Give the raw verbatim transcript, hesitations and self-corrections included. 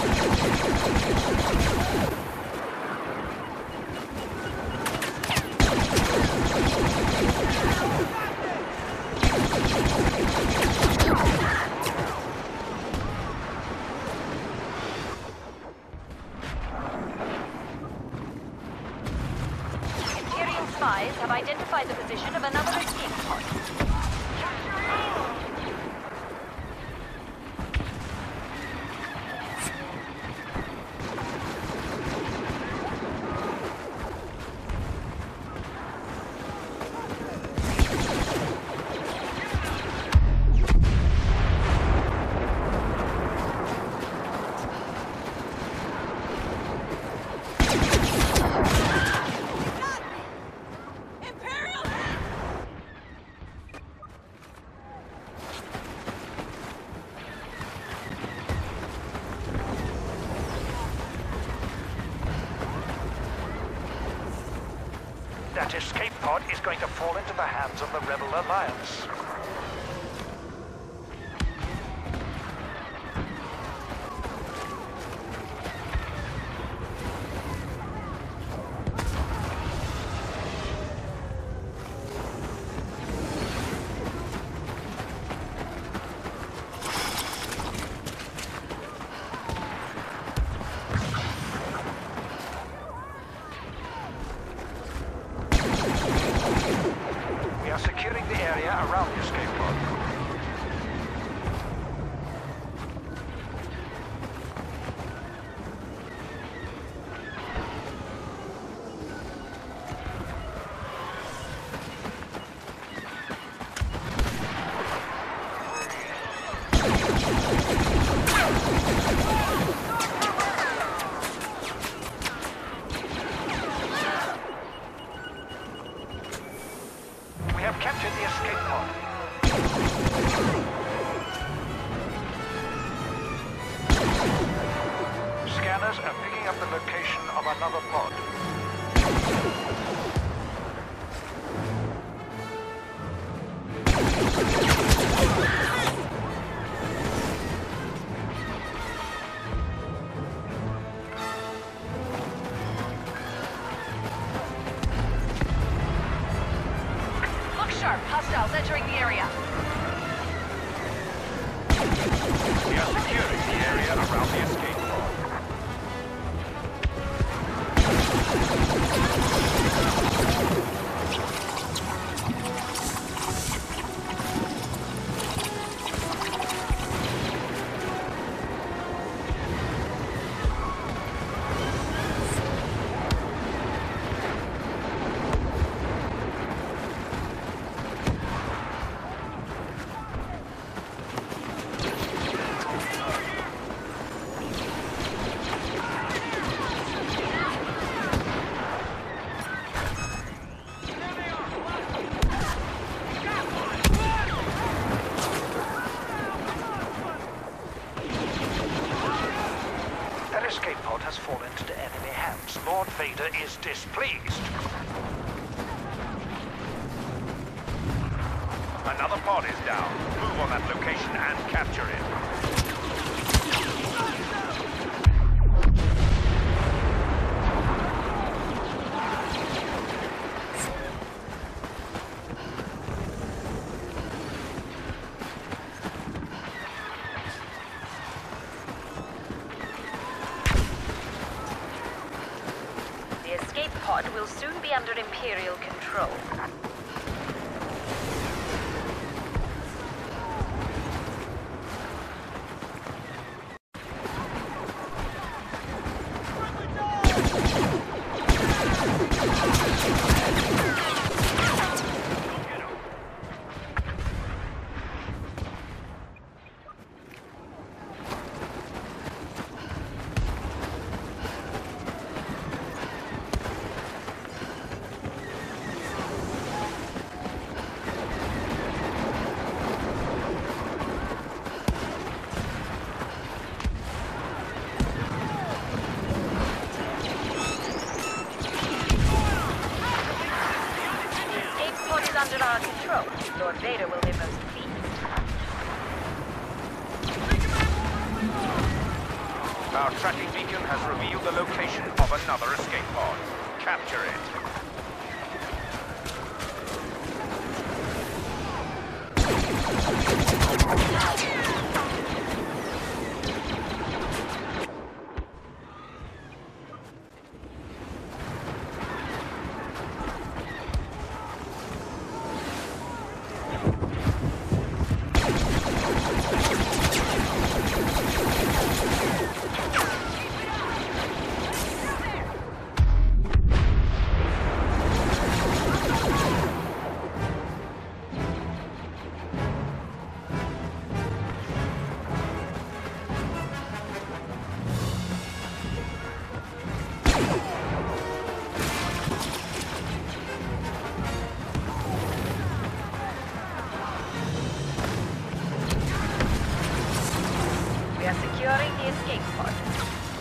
Spies have identified the position of another escape pod. That escape pod is going to fall into the hands of the Rebel Alliance. Securing the area around the escape pod. We have captured the escape pod. Scanners are picking up the location of another pod. Sharp, hostiles entering the area. We are securing the area around the escape pod. Escape pod has fallen into enemy hands. Lord Vader is displeased. Another pod is down. Move on that location and capture it. The escape pod will soon be under Imperial control. Under our control, Lord Vader will be most pleased. Our tracking beacon has revealed the location of another escape pod. Capture it. We are securing the escape pod.